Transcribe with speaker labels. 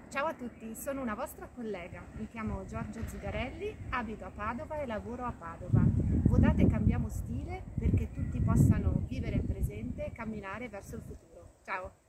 Speaker 1: Ciao a tutti, sono una vostra collega, mi chiamo Giorgia Zigarelli, abito a Padova e lavoro a Padova. Votate Cambiamo Stile perché tutti possano vivere il presente e camminare verso il futuro. Ciao!